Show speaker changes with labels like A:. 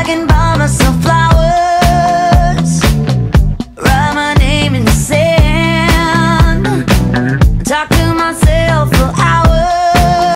A: I can buy myself flowers, write my name in the sand, talk to myself